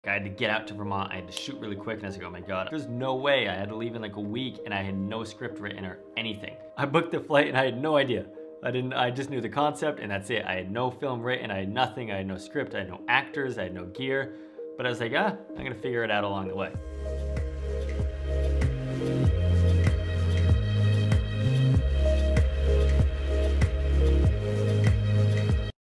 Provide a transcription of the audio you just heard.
I had to get out to Vermont, I had to shoot really quick, and I was like, oh my God, there's no way. I had to leave in like a week and I had no script written or anything. I booked the flight and I had no idea. I just knew the concept and that's it. I had no film written, I had nothing, I had no script, I had no actors, I had no gear. But I was like, I'm gonna figure it out along the way.